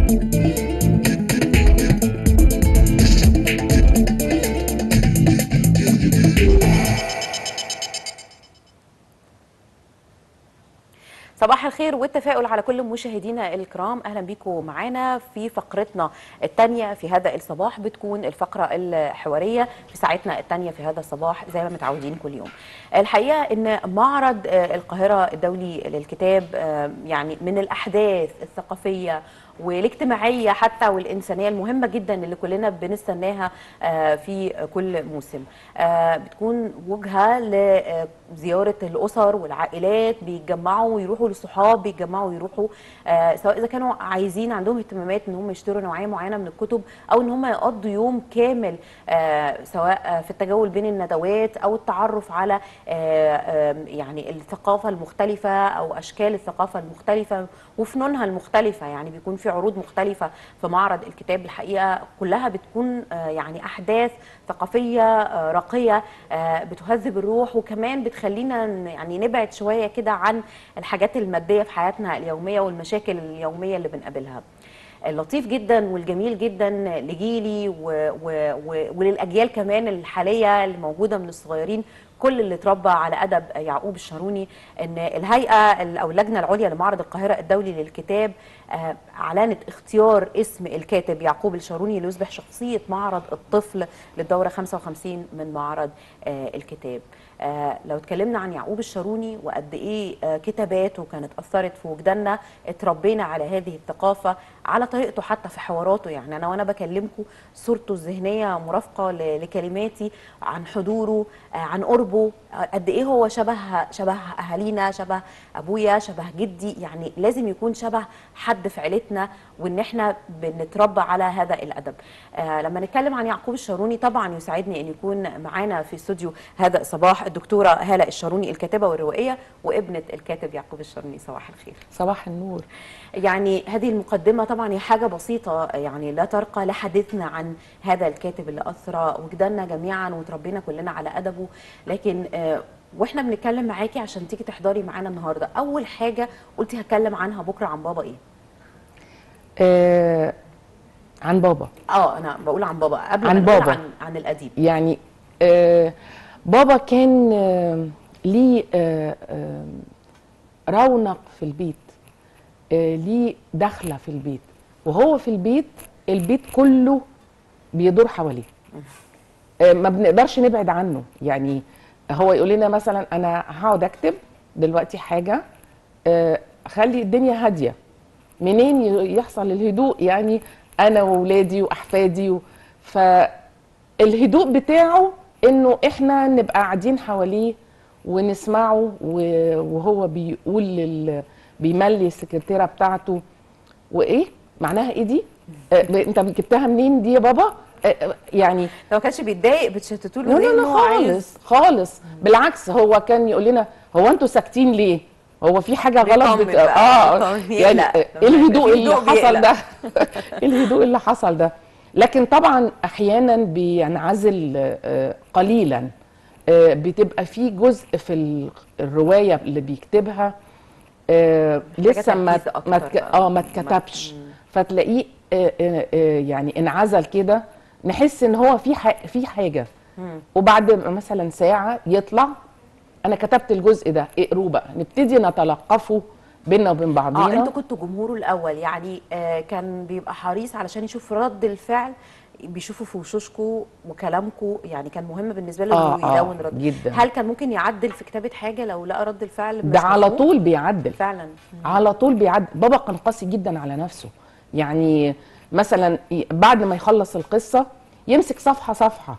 صباح الخير والتفاؤل على كل مشاهدينا الكرام. اهلا بيكم معانا في فقرتنا الثانيه في هذا الصباح. بتكون الفقره الحواريه في ساعتنا الثانيه في هذا الصباح زي ما متعودين كل يوم. الحقيقه ان معرض القاهره الدولي للكتاب يعني من الاحداث الثقافيه والاجتماعيه حتى والانسانيه المهمه جدا اللي كلنا بنستناها في كل موسم. بتكون وجهه لزياره الاسر والعائلات، بيتجمعوا ويروحوا للصحاب، بيتجمعوا ويروحوا سواء اذا كانوا عايزين عندهم اهتمامات ان هم يشتروا نوعيه معينه من الكتب او ان هم يقضوا يوم كامل سواء في التجول بين الندوات او التعرف على يعني الثقافه المختلفه او اشكال الثقافه المختلفه وفنونها المختلفه. يعني بيكون في عروض مختلفه في معرض الكتاب. الحقيقه كلها بتكون يعني احداث ثقافيه راقيه بتهذب الروح، وكمان بتخلينا يعني نبعد شويه كده عن الحاجات الماديه في حياتنا اليوميه والمشاكل اليوميه اللي بنقابلها. اللطيف جدا والجميل جدا لجيلي وللاجيال كمان الحاليه اللي موجوده من الصغيرين، كل اللي اتربى على ادب يعقوب الشاروني، ان الهيئه او اللجنه العليا لمعرض القاهره الدولي للكتاب اعلنت اختيار اسم الكاتب يعقوب الشاروني ليصبح شخصيه معرض الطفل للدوره 55 من معرض الكتاب. لو اتكلمنا عن يعقوب الشاروني وقد ايه كتاباته كانت اثرت في وجداننا، اتربينا على هذه الثقافه، على طريقته حتى في حواراته. يعني انا وانا بكلمكم صورته الذهنيه مرافقه لكلماتي، عن حضوره، عن قربه، قد ايه هو شبه اهالينا، شبه ابويا، شبه جدي. يعني لازم يكون شبه حد في عيلتنا، وان احنا بنتربى على هذا الادب. لما نتكلم عن يعقوب الشاروني طبعا يسعدني ان يكون معانا في استوديو هذا الصباح الدكتوره هاله الشاروني الكاتبه والروائيه وابنه الكاتب يعقوب الشاروني. صباح الخير. صباح النور. يعني هذه المقدمه طبعا هي حاجه بسيطه، يعني لا ترقى لحديثنا عن هذا الكاتب اللي اثرى وجداننا جميعا وتربينا كلنا على ادبه. لكن واحنا بنتكلم معاكي عشان تيجي تحضري معانا النهارده، اول حاجه قلتي هتكلم عنها بكره عن بابا ايه؟ عن بابا. انا بقول عن بابا قبل عن ما نقول بابا. عن الاديب. يعني بابا كان ليه رونق في البيت، ليه دخله في البيت، وهو في البيت كله بيدور حواليه. ما بنقدرش نبعد عنه. يعني هو يقول لنا مثلا انا هقعد اكتب دلوقتي حاجه، خلي الدنيا هاديه. منين يحصل الهدوء؟ يعني انا واولادي واحفادي فالهدوء بتاعه انه احنا نبقى قاعدين حواليه ونسمعه وهو بيقول بيملي السكرتيره بتاعته. وايه معناها ايه دي؟ انت جبتها منين دي يا بابا؟ يعني لو ما كانش بيتضايق بتشتتوا له؟ لا خالص خالص. بالعكس هو كان يقول لنا هو انتوا ساكتين ليه؟ هو في حاجه غلط يعني ايه الهدوء اللي حصل ده؟ الهدوء اللي حصل ده. لكن طبعا احيانا بينعزل قليلا، بتبقى في جزء في الروايه اللي بيكتبها لسه ما اتكتبش، فتلاقيه يعني انعزل كده، نحس ان هو في حاجه، وبعد مثلا ساعه يطلع انا كتبت الجزء ده، اقروه بقى، نبتدي نتلقفه بينا وبين بعضينا. انتوا كنتوا جمهوره الاول، يعني كان بيبقى حريص علشان يشوف رد الفعل، بيشوفوا في وشوشكم وكلامكم. يعني كان مهم بالنسبه له انه يلون رد جدا. هل كان ممكن يعدل في كتابه حاجه لو لقى رد الفعل مش ده على طول بيعدل فعلا؟ على طول بيعدل. بابا كان قاسي جدا على نفسه. يعني مثلا بعد ما يخلص القصه يمسك صفحه صفحه،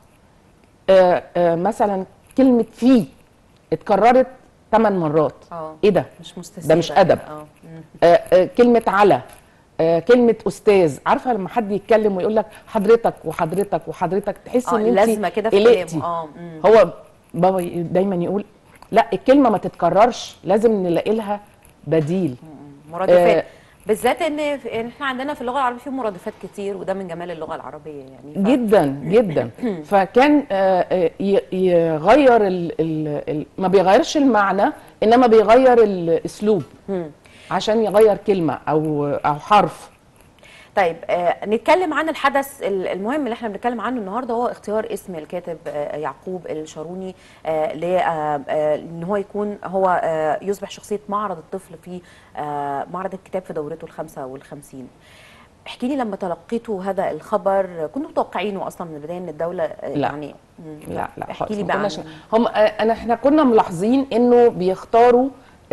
مثلا كلمه فيه اتكررت 8 مرات. ايه ده؟ مش مستسيغ، ده مش ادب. كلمه على، كلمه استاذ. عارفه لما حد يتكلم ويقول لك حضرتك وحضرتك وحضرتك، تحس ان انت لازمه كده في كلامه. هو بابا دايما يقول لا، الكلمه ما تتكررش، لازم نلاقي لها بديل، مرادفات. بالذات ان احنا عندنا في اللغه العربيه في مرادفات كتير، وده من جمال اللغه العربيه يعني. جدا جدا. فكان يغير ما بيغيرش المعنى، انما بيغير الاسلوب عشان يغير كلمه او حرف. طيب نتكلم عن الحدث المهم اللي احنا بنتكلم عنه النهارده، هو اختيار اسم الكاتب يعقوب الشاروني ان هو يكون هو يصبح شخصيه معرض الطفل في معرض الكتاب في دورته ال55. احكي لي لما تلقيتوا هذا الخبر، كنتوا متوقعينه اصلا من البدايه ان الدوله لا. يعني لا احكي لي بقى احنا كنا ملاحظين انه بيختاروا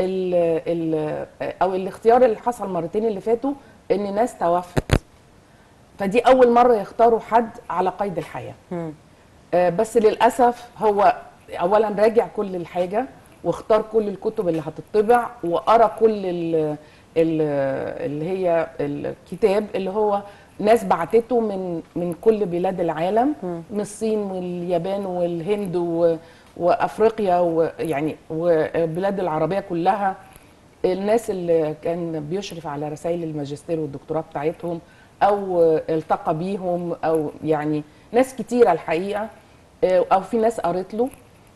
او الاختيار اللي حصل مرتين اللي فاتوا ان ناس توفت، فدي اول مره يختاروا حد على قيد الحياه. بس للاسف هو اولا راجع كل الحاجه واختار كل الكتب اللي هتطبع وقرا كل اللي هي الكتاب اللي هو ناس بعتته من كل بلاد العالم، من الصين واليابان والهند وافريقيا ويعني والبلاد العربيه كلها، الناس اللي كان بيشرف على رسائل الماجستير والدكتوراه بتاعتهم او التقى بيهم، او يعني ناس كتيره الحقيقه، او في ناس قرت له،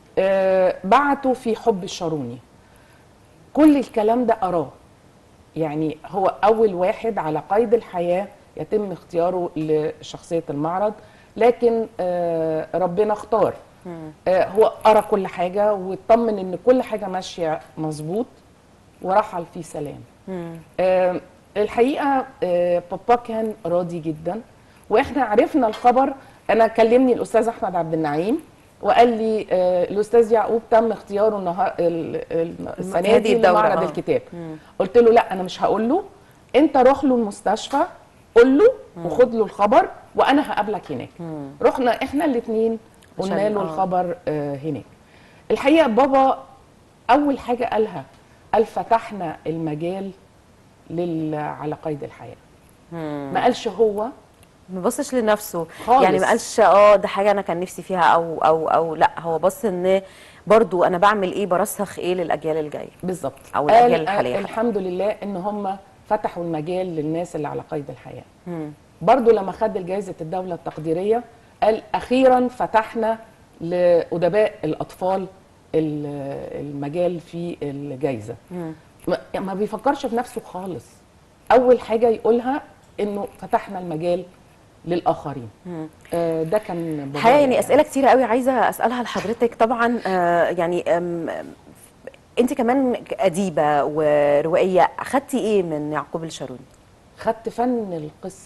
بعتوا في حب الشاروني. كل الكلام ده قراه، يعني هو اول واحد على قيد الحياه يتم اختياره لشخصيه المعرض، لكن ربنا اختار. هو قرا كل حاجه واطمن ان كل حاجه ماشيه مظبوط ورحل في سلام. الحقيقه بابا كان راضي جدا، واحنا عرفنا الخبر. انا كلمني الاستاذ احمد عبد النعيم وقال لي الاستاذ يعقوب تم اختياره السنه دي لمعرض الكتاب. قلت له لا انا مش هقول له، انت روح له المستشفى قول له وخد له الخبر وانا هقابلك هناك. رحنا احنا الاثنين قلنا له الخبر هناك. الحقيقه بابا اول حاجه قالها، قال فتحنا المجال على قيد الحياه. ما قالش هو، ما بصش لنفسه خالص. يعني ما قالش ده حاجه انا كان نفسي فيها او لا، هو بص ان برضو انا بعمل ايه، برسخ ايه للاجيال الجايه بالظبط، او الاجيال الحاليه. الحمد لله ان هم فتحوا المجال للناس اللي على قيد الحياه. برضو لما خد جائزه الدوله التقديريه قال اخيرا فتحنا لادباء الاطفال المجال في الجائزه. ما بيفكرش في نفسه خالص، اول حاجه يقولها انه فتحنا المجال للاخرين. ده كان الحقيقه يعني اسئله كتيره قوي عايزه اسالها لحضرتك طبعا. يعني انت كمان اديبه وروائيه، اخدتي ايه من يعقوب الشاروني؟ خدت فن القصه.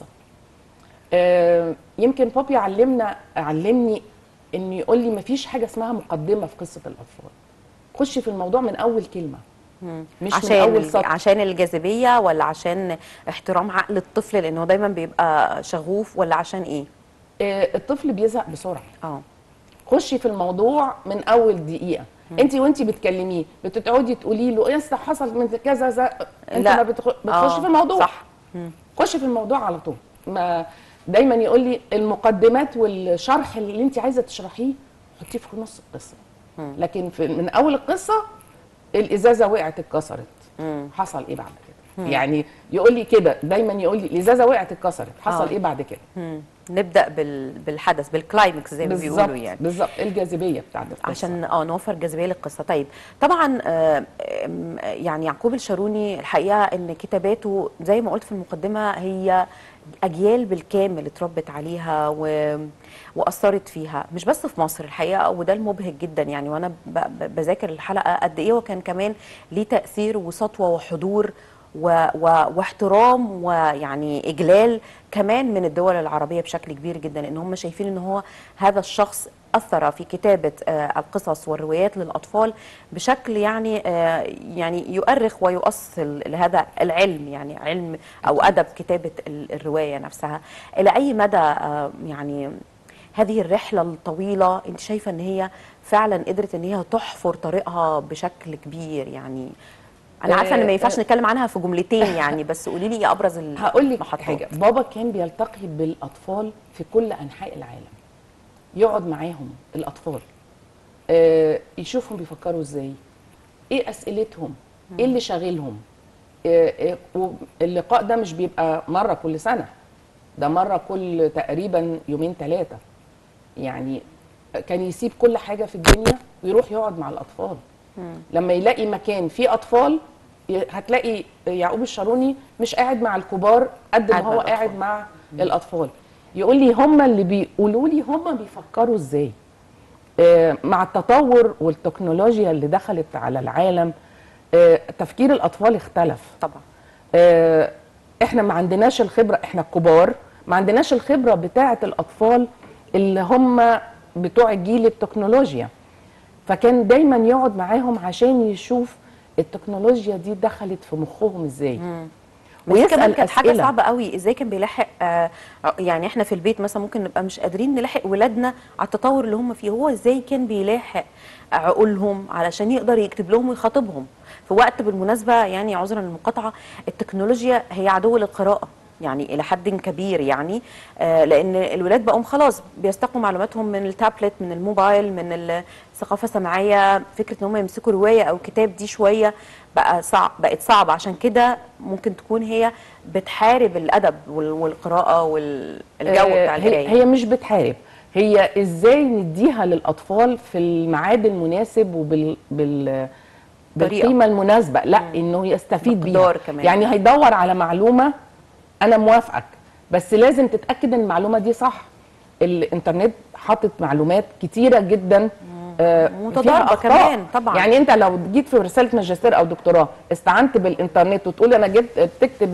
يمكن بابي علمني انه يقول لي مفيش حاجه اسمها مقدمه في قصه الاطفال، خشي في الموضوع من اول كلمه، مش من اول سطر. عشان الجاذبيه ولا عشان احترام عقل الطفل لانه دايما بيبقى شغوف، ولا عشان ايه؟ الطفل بيزهق بسرعه. خشي في الموضوع من اول دقيقه. انت وانت بتكلميه بتقعدي تقولي له ايه حصل من كذا انت ما بتخشي في الموضوع. صح. خشي في الموضوع على طول. ما دايما يقول لي المقدمات والشرح اللي انت عايزه تشرحيه حطيه في نص القصه، لكن من اول القصه الازازه وقعت اتكسرت، حصل ايه بعد كده؟ يعني يقول لي كده دايما، يقول لي الازازه وقعت اتكسرت، حصل ايه بعد كده؟ نبدا بالحدث، بالكلايمكس زي ما بيقولوا يعني. بالظبط، الجاذبيه بتاعت القصه عشان نوفر جاذبيه للقصه. طيب طبعا يعني يعقوب الشاروني الحقيقه ان كتاباته زي ما قلت في المقدمه هي اجيال بالكامل اتربت عليها واثرت فيها، مش بس في مصر الحقيقه، وده المبهج جدا يعني. وانا بذاكر الحلقه قد ايه وكان كمان ليه تاثير وسطوه وحضور واحترام ويعني اجلال كمان من الدول العربيه بشكل كبير جدا، ان هم شايفين ان هو هذا الشخص اثر في كتابه القصص والروايات للاطفال بشكل يعني يؤرخ ويؤصل لهذا العلم، يعني علم او ادب كتابه الروايه نفسها. الى اي مدى يعني هذه الرحله الطويله انت شايفه ان هي فعلا قدرت ان هي تحفر طريقها بشكل كبير؟ يعني انا عارفه ان ما ينفعش نتكلم عنها في جملتين يعني، بس قولي لي ايه ابرز المحطات. هقول لك حاجه، بابا كان بيلتقي بالاطفال في كل انحاء العالم، يقعد معاهم الاطفال، يشوفهم بيفكروا ازاي، ايه اسئلتهم، ايه اللي شاغلهم. اللقاء ده مش بيبقى مره كل سنه، ده مره كل تقريبا يومين ثلاثه. يعني كان يسيب كل حاجه في الدنيا ويروح يقعد مع الاطفال. لما يلاقي مكان فيه اطفال هتلاقي يعقوب الشاروني مش قاعد مع الكبار قد ما هو قاعد مع الاطفال. يقول لي هم اللي بيقولوا لي هم بيفكروا ازاي. مع التطور والتكنولوجيا اللي دخلت على العالم تفكير الاطفال اختلف طبعا. احنا ما عندناش الخبره، احنا الكبار ما عندناش الخبره بتاعه الاطفال اللي هم بتوع جيل التكنولوجيا. فكان دايما يقعد معاهم عشان يشوف التكنولوجيا دي دخلت في مخهم ازاي. ويسأل كانت حاجه صعبه قوي، ازاي كان بيلاحق يعني احنا في البيت مثلا ممكن نبقى مش قادرين نلاحق ولادنا على التطور اللي هم فيه، هو ازاي كان بيلاحق عقولهم علشان يقدر يكتب لهم ويخاطبهم في وقت. بالمناسبه يعني عذرا للمقاطعه، التكنولوجيا هي عدو للقراءه يعني الى حد كبير، يعني لان الولاد بقوا خلاص بيستقوا معلوماتهم من التابلت، من الموبايل، من الثقافه السمعيه. فكره ان هم يمسكوا روايه او كتاب دي شويه بقت صعبه، عشان كده ممكن تكون هي بتحارب الادب والقراءه والجو بتاع القرايه. هي مش بتحارب، هي ازاي نديها للاطفال في الميعاد المناسب بالقيمه المناسبه، لا انه يستفيد بيها كمان. يعني هيدور على معلومه، انا موافقك، بس لازم تتاكد ان المعلومه دي صح. الانترنت حاطط معلومات كتيره جدا متضاربه كمان طبعا. يعني انت لو جيت في رساله ماجستير او دكتوراه استعنت بالانترنت وتقول انا جيت بتكتب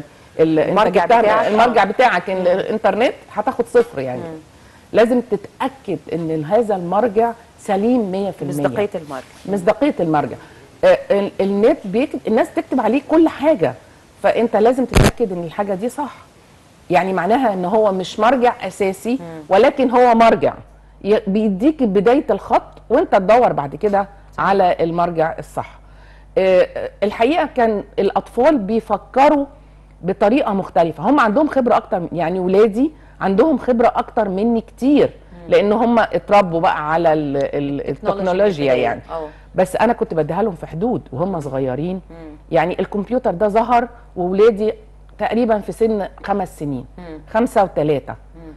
المرجع بتاعك الانترنت، هتاخد 0 يعني. لازم تتاكد ان هذا المرجع سليم 100%. مصداقيه المرجع. النت الناس تكتب عليه كل حاجه، فانت لازم تتاكد ان الحاجه دي صح. يعني معناها ان هو مش مرجع اساسي، ولكن هو مرجع بيديك بدايه الخط وانت تدور بعد كده على المرجع الصح. الحقيقه كان الاطفال بيفكروا بطريقه مختلفه، هم عندهم خبره اكتر، يعني ولادي عندهم خبره اكتر مني كتير لان هم اتربوا بقى على التكنولوجيا يعني. بس انا كنت بديها لهم في حدود وهم صغيرين. يعني الكمبيوتر ده ظهر وولادي تقريبا في سن 5 سنين، 5 و3.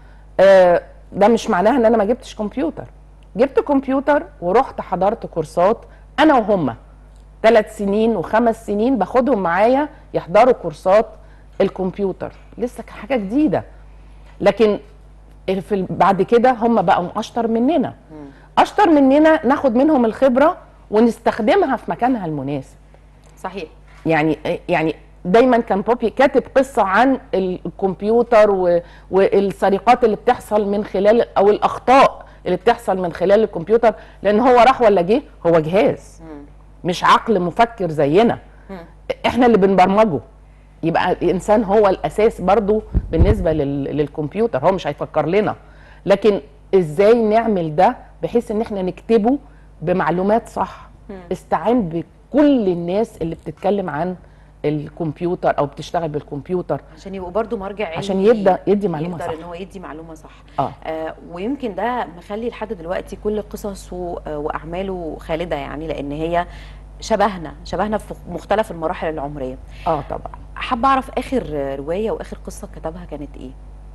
ده مش معناها ان انا ما جبتش كمبيوتر، جبت كمبيوتر ورحت حضرت كورسات انا وهم 3 سنين و5 سنين باخدهم معايا يحضروا كورسات الكمبيوتر، لسه حاجه جديده. لكن بعد كده هم بقوا اشطر مننا، اشطر مننا، ناخد منهم الخبره ونستخدمها في مكانها المناسب. صحيح. يعني دايما كان بوبي كاتب قصه عن الكمبيوتر والسرقات اللي بتحصل من خلال، او الاخطاء اللي بتحصل من خلال الكمبيوتر، لان هو راح ولا جه، هو جهاز مش عقل مفكر زينا، احنا اللي بنبرمجه. يبقى الانسان هو الاساس برضو بالنسبه للكمبيوتر، هو مش هيفكر لنا، لكن ازاي نعمل ده بحيث ان احنا نكتبه بمعلومات صح. استعان بكل الناس اللي بتتكلم عن الكمبيوتر او بتشتغل بالكمبيوتر عشان يبقوا برضو مرجع علمي، عشان يدي معلومه صح، يقدر ان هو يدي معلومه صح. ويمكن ده مخلي لحد دلوقتي كل قصصه واعماله خالده، يعني لان هي شبهنا في مختلف المراحل العمريه. طبعا. حابه اعرف اخر روايه واخر قصه كتبها كانت ايه؟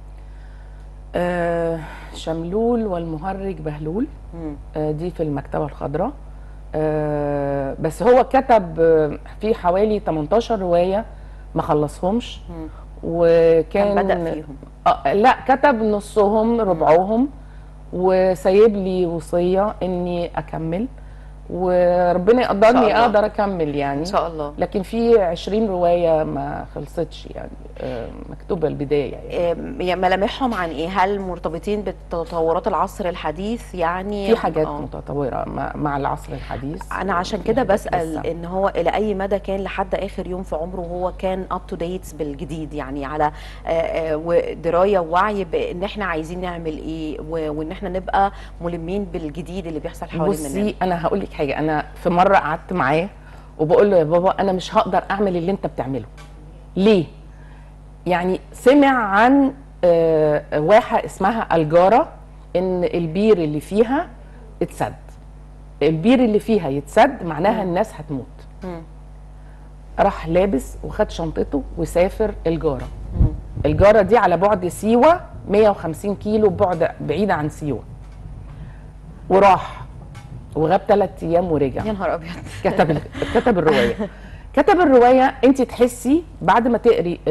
شملول والمهرج بهلول. دي في المكتبه الخضراء. بس هو كتب في حوالي 18 روايه ما خلصهمش، وكان بدأ فيهم. لا، كتب نصهم ربعهم وسايب لي وصيه اني اكمل، وربنا يقدرني اقدر اكمل يعني ان شاء الله. لكن في 20 روايه ما خلصتش يعني مكتوبه البدايه يعني ملامحهم عن ايه؟ هل مرتبطين بتطورات العصر الحديث؟ يعني في حاجات متطوره مع العصر الحديث. انا عشان كده بسال ان هو الى اي مدى كان لحد اخر يوم في عمره هو كان اب تو ديت بالجديد، يعني على درايه ووعي بان احنا عايزين نعمل ايه، وان احنا نبقى ملمين بالجديد اللي بيحصل حوالينا. بصي انا هقول لك حاجه، انا في مره قعدت معاه وبقول له يا بابا انا مش هقدر اعمل اللي انت بتعمله. ليه؟ يعني سمع عن واحه اسمها الجاره، ان البير اللي فيها اتسد. البير اللي فيها يتسد معناها الناس هتموت. راح لابس وخد شنطته وسافر الجاره. الجاره دي على بعد سيوه 150 كيلو بعيده عن سيوه، وراح وغاب 3 ايام ورجع. يا نهار ابيض. كتب الروايه. كتب الروايه انت تحسي بعد ما تقري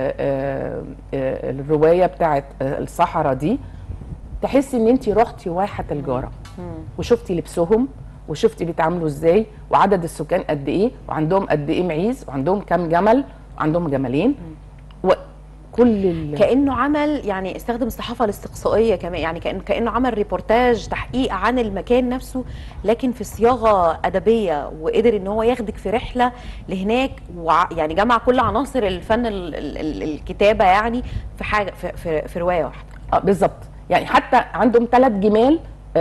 الروايه بتاعت الصحراء دي، تحسي ان انت رحتي واحه الجاره وشفتي لبسهم وشفتي بيتعاملوا ازاي وعدد السكان قد ايه وعندهم قد ايه معيز وعندهم كام جمل وعندهم جملين وكل كانه عمل يعني استخدم الصحافه الاستقصائيه كمان، يعني كانه عمل ريبورتاج تحقيق عن المكان نفسه لكن في صياغه ادبيه، وقدر ان هو ياخدك في رحله لهناك يعني جمع كل عناصر الفن الكتابه يعني في حاجه في روايه واحده. بالظبط. يعني حتى عندهم 3 جمال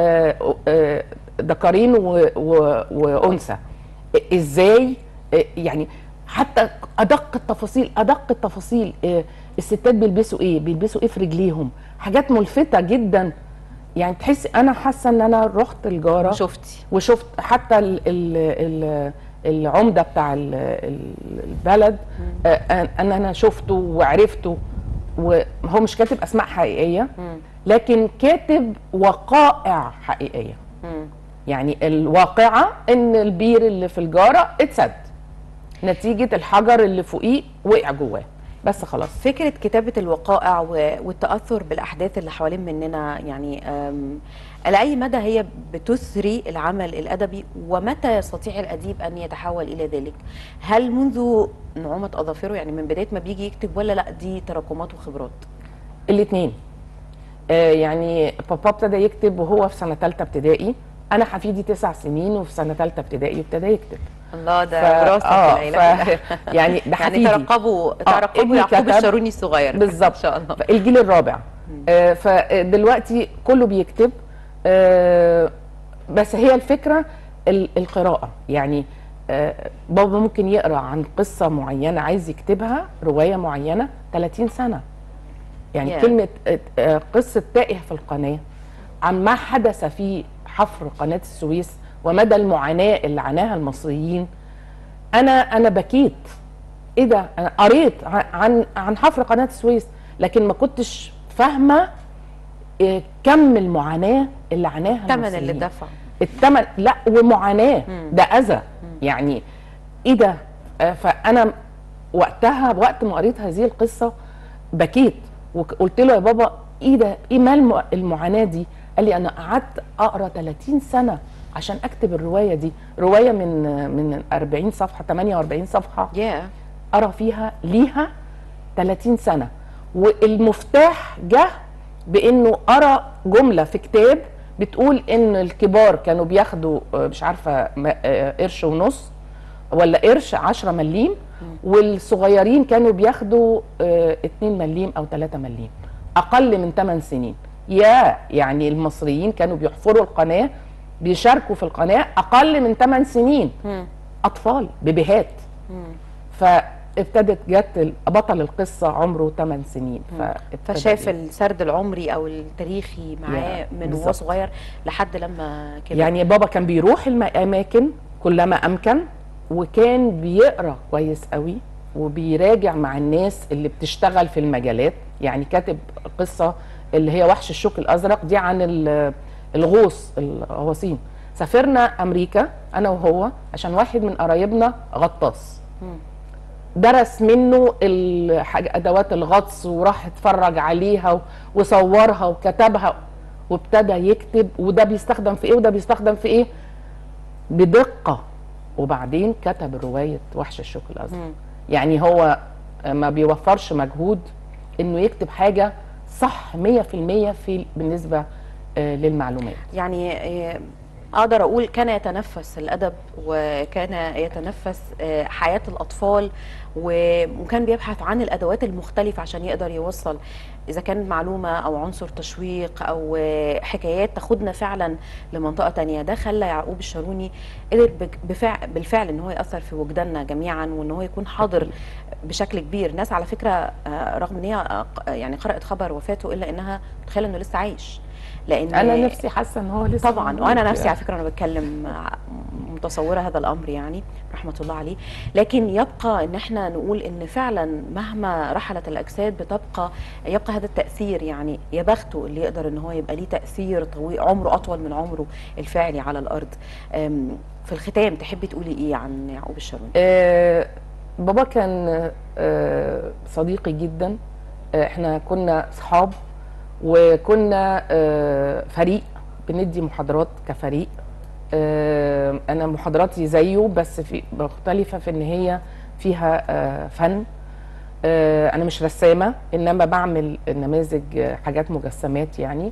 ذكرين وانثى، ازاي يعني حتى ادق التفاصيل الستات بيلبسوا ايه في رجليهم، حاجات ملفتة جدا. يعني تحسي انا حاسه ان انا رحت الجاره وشفت حتى العمده بتاع البلد، انا شفته وعرفته. وهو مش كاتب اسماء حقيقيه لكن كاتب وقائع حقيقيه. يعني الواقعه ان البير اللي في الجاره اتسد نتيجه الحجر اللي فوقيه وقع جواه، بس خلاص. فكره كتابه الوقائع والتاثر بالاحداث اللي حوالين مننا، يعني لأي مدى هي بتثري العمل الادبي، ومتى يستطيع الاديب ان يتحول الى ذلك؟ هل منذ نعومه اظافره، يعني من بدايه ما بيجي يكتب، ولا لا دي تراكمات وخبرات؟ الاثنين. يعني بابا ابتدى يكتب وهو في سنه ثالثه ابتدائي، انا حفيدي 9 سنين وفي سنه ثالثه ابتدائي ابتدى يكتب. الله، ده وراثه في العيله. يعني ده حفيدي. يعني ترقبوا يعقوب الشاروني الصغير بالظبط ان شاء الله. الجيل الرابع. فدلوقتي كله بيكتب. بس هي الفكره القراءه. يعني بابا ممكن يقرا عن قصه معينه عايز يكتبها، روايه معينه 30 سنه. يعني كلمه قصه تائه في القناه، عن ما حدث في حفر قناه السويس ومدى المعاناه اللي عاناها المصريين. انا بكيت. ايه ده؟ انا قريت عن حفر قناه السويس لكن ما كنتش فاهمه كم المعاناه اللي عاناها المصريين. الثمن اللي دفع. الثمن، لا ومعاناه، ده اذى. يعني ايه ده؟ فانا وقتها وقت ما قريت هذه القصه بكيت وقلت له يا بابا ايه ده؟ ايه مال المعاناه دي؟ قال لي انا قعدت اقرا 30 سنه عشان اكتب الروايه دي. روايه من 40 صفحه 48 صفحه ارى فيها ليها 30 سنه. والمفتاح جه بانه ارى جمله في كتاب بتقول ان الكبار كانوا بياخدوا مش عارفه قرش ونص ولا قرش 10 مليم، والصغيرين كانوا بياخدوا 2 مليم او 3 مليم، اقل من 8 سنين. يعني المصريين كانوا بيحفروا القناه، بيشاركوا في القناه اقل من 8 سنين. اطفال بيبيهات. فابتدت جت بطل القصه عمره 8 سنين. فشاف السرد العمري او التاريخي معاه من وهو صغير لحد لما كبر. يعني بابا كان بيروح الاماكن كلما امكن، وكان بيقرا كويس قوي وبيراجع مع الناس اللي بتشتغل في المجالات. يعني كاتب قصه اللي هي وحش الشوك الازرق دي عن الغواصين. سافرنا امريكا انا وهو عشان واحد من قرايبنا غطاس، درس منه ادوات الغطس وراح اتفرج عليها وصورها وكتبها وابتدى يكتب، وده بيستخدم في ايه وده بيستخدم في ايه بدقه. وبعدين كتب روايه وحش الشوك الازرق. يعني هو ما بيوفرش مجهود انه يكتب حاجه صح 100% بالنسبه للمعلومات. يعني اقدر اقول كان يتنفس الادب وكان يتنفس حياه الاطفال، وكان بيبحث عن الادوات المختلفه عشان يقدر يوصل اذا كان معلومه او عنصر تشويق او حكايات تاخدنا فعلا لمنطقه تانية. ده خلى يعقوب الشاروني قدر بالفعل ان هو ياثر في وجداننا جميعا، وان هو يكون حاضر بشكل كبير. ناس على فكره رغم ان هي يعني قرات خبر وفاته الا انها متخيله انه لسه عايش. لان انا نفسي حاسه ان هو لسه طبعا، وانا نفسي على فكره انا بتكلم متصوره هذا الامر يعني رحمه الله عليه. لكن يبقى ان احنا نقول ان فعلا مهما رحلت الاجساد يبقى هذا التاثير، يعني يا بخته اللي يقدر ان هو يبقى ليه تاثير طويل، عمره اطول من عمره الفعلي على الارض. في الختام تحبي تقولي ايه عن يعقوب الشاروني؟ بابا كان صديقي جدا. احنا كنا اصحاب وكنا فريق بندي محاضرات كفريق. انا محاضراتي زيه بس في مختلفه في ان هي فيها فن. انا مش رسامه انما بعمل نماذج حاجات مجسمات يعني.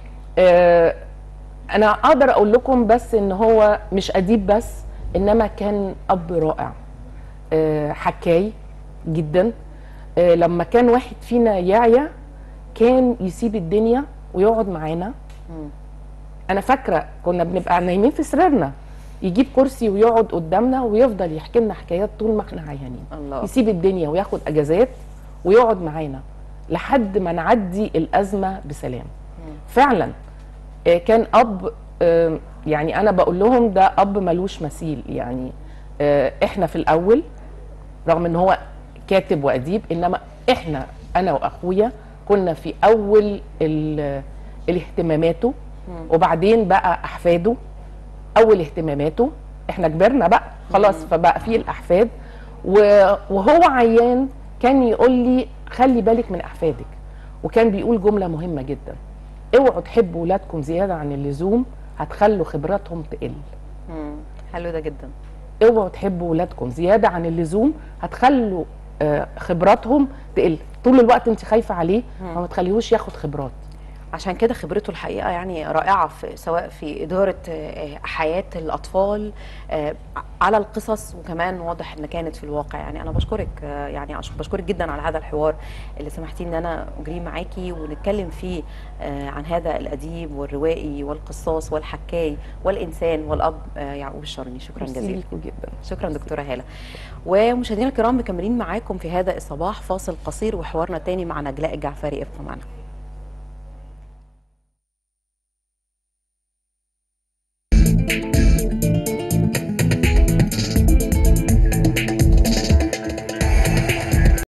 انا اقدر اقول لكم بس ان هو مش اديب بس، انما كان اب رائع، حكاي جدا. لما كان واحد فينا يعيا كان يسيب الدنيا ويقعد معانا. انا فاكره كنا بنبقى نايمين في سريرنا، يجيب كرسي ويقعد قدامنا ويفضل يحكي لنا حكايات طول ما احنا عيانين. الله. يسيب الدنيا وياخد اجازات ويقعد معانا لحد ما نعدي الازمه بسلام. فعلا كان اب، يعني انا بقول لهم ده اب ملوش مثيل. يعني احنا في الاول رغم ان هو كاتب واديب، انما احنا انا واخويا كنا في اول الاهتماماته، وبعدين بقى احفاده اول اهتماماته. احنا كبرنا بقى خلاص، فبقى في الاحفاد. وهو عيان كان يقول لي خلي بالك من احفادك، وكان بيقول جمله مهمه جدا: اوعوا تحبوا ولادكم زياده عن اللزوم هتخلوا خبراتهم تقل. حلو ده جدا. اوعوا تحبوا ولادكم زياده عن اللزوم هتخلوا خبراتهم تقل. طول الوقت انت خايفه عليه فما تخليهوش ياخد خبرات. عشان كده خبرته الحقيقه يعني رائعه، سواء في اداره حياه الاطفال على القصص، وكمان واضح ان كانت في الواقع. يعني انا بشكرك، يعني بشكرك جدا على هذا الحوار اللي سمحتي ان انا اجريه معاكي ونتكلم فيه عن هذا الاديب والروائي والقصاص والحكاي والانسان والاب يعقوب الشاروني. شكرا جزيلا جدا. شكرا دكتوره هاله. ومشاهدينا الكرام مكملين معاكم في هذا الصباح، فاصل قصير وحوارنا تاني مع نجلاء الجعفري. ابقوا معنا.